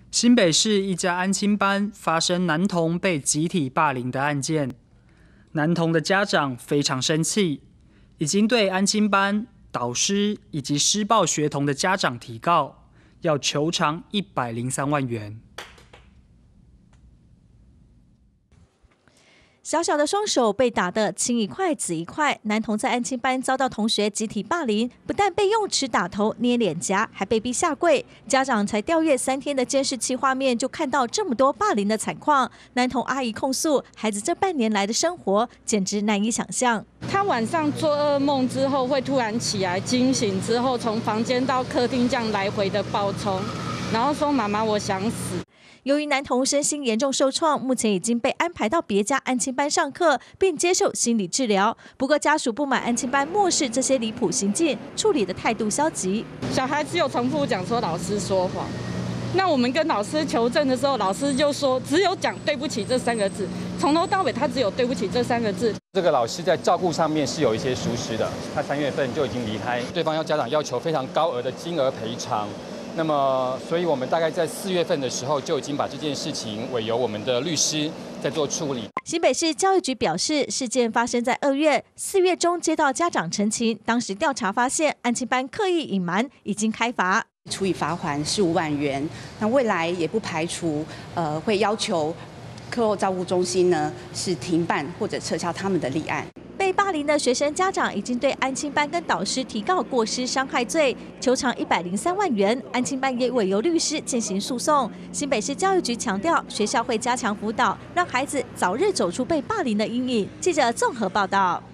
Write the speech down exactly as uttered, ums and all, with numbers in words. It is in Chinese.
新北市一家安亲班发生男童被集体霸凌的案件，男童的家长非常生气，已经对安亲班、导师以及施暴学童的家长提告，要求偿一百零三万元。 小小的双手被打得青一块紫一块，男童在安亲班遭到同学集体霸凌，不但被用尺打头、捏脸颊，还被逼下跪。家长才调阅三天的监视器画面，就看到这么多霸凌的惨况。男童阿姨控诉，孩子这半年来的生活简直难以想象。 他晚上做噩梦之后，会突然起来惊醒之后，从房间到客厅这样来回的暴冲，然后说：“妈妈，我想死。” 由于男童身心严重受创，目前已经被安排到别家安亲班上课，并接受心理治疗。不过家属不满安亲班漠视这些离谱行径，处理的态度消极。 小孩子有重复讲说老师说谎，那我们跟老师求证的时候，老师就说只有讲对不起这三个字，从头到尾他只有对不起这三个字。 这个老师在照顾上面是有一些疏失的，他三月份就已经离开，对方要家长要求非常高额的金额赔偿。那么，所以我们大概在四月份的时候就已经把这件事情委由我们的律师在做处理。 新北市教育局表示，事件发生在二月，四月中接到家长陈情，当时调查发现安亲班刻意隐瞒，已经开罚， 处以罚款十五万元。那未来也不排除呃会要求课后照顾中心呢是停办或者撤销他们的立案。 被霸凌的学生家长已经对安亲班跟导师提告过失伤害罪，求偿一百零三万元。安亲班也委由律师进行诉讼。新北市教育局强调，学校会加强辅导，让孩子早日走出被霸凌的阴影。记者综合报道。